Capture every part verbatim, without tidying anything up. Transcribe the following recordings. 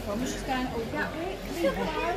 from. She's going, oh, that way. Leave her alone.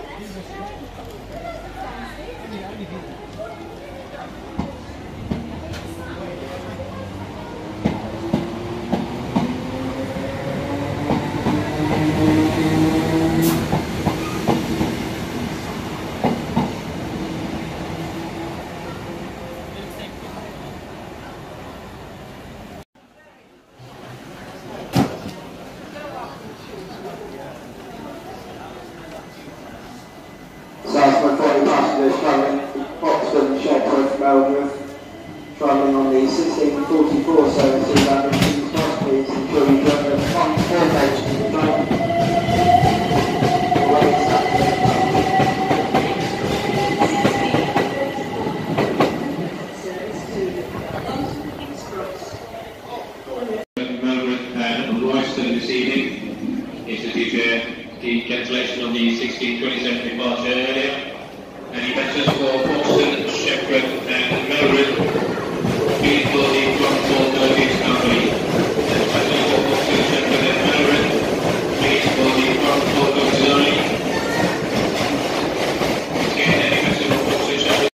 Travelling Foxton, Shepford, Meldreth, travelling on the sixteen forty-four services under King's Cross, please ensure you join the front four coach to the train. Meldreth and Royston this evening is to due to the cancellation of the sixteen twenty-seven departure earlier. Any messages for Foxton, Shepford,